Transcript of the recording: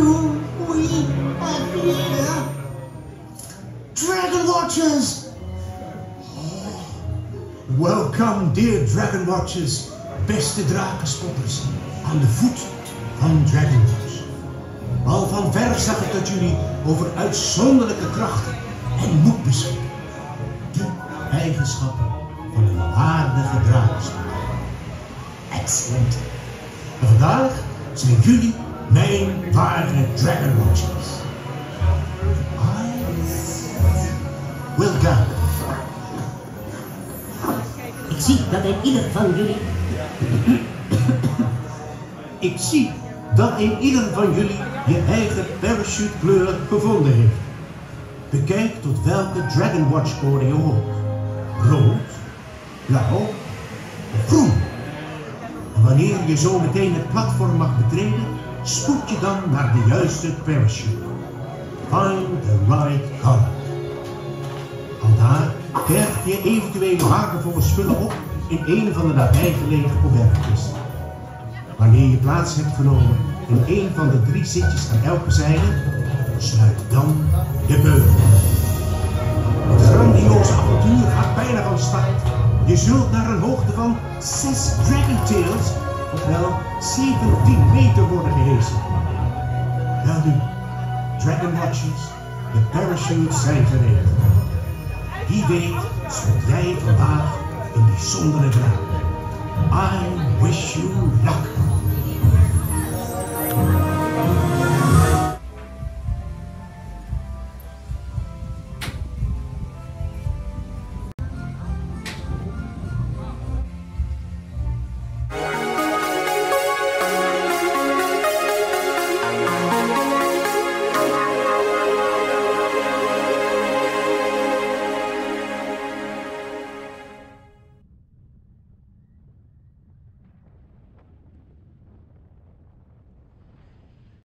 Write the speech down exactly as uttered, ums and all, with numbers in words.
do we have here? Dragonwatchers! Oh, welcome, dear Dragonwatchers, beste drakenspotters, aan de voet van Dragonwatch. Al van ver zag ik dat jullie over uitzonderlijke krachten en moed beschikken. De eigenschappen van een waardige drakenspotter. Excellent. En vandaag zijn jullie mijn ware Dragonwatchers. I will guide. Ik zie dat in ieder van jullie... Ik zie dat in ieder van jullie je eigen parachutekleur gevonden heeft. Bekijk tot welke Dragonwatch-code je hoort. Rood, blauw of groen. En wanneer je zo meteen het platform mag betreden, spoed je dan naar de juiste parachute. Find the right color. Vandaar berg je eventuele waardevolle spullen op in een van de nabijgelegen couvertjes. Wanneer je plaats hebt genomen in een van de drie zitjes aan elke zijde, sluit dan de beugel. Het grandioze avontuur gaat bijna van start. Je zult naar een hoogte van zes Dragontails, ofwel zeventien meter worden gehesen. Wel nu, Dragonwatchers, de parachutes zijn gereed. Wie weet zult jij vandaag een bijzondere draak. I wish you luck.